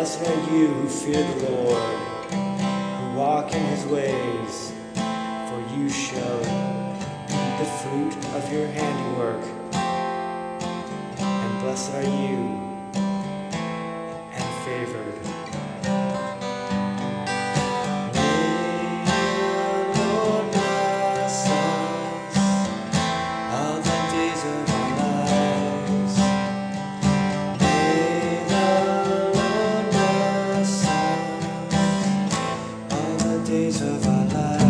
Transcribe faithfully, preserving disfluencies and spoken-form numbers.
blessed are you who fear the Lord, who walk in his ways, for you shall eat the fruit of your handiwork. And blessed are you and favored. Days of our lives.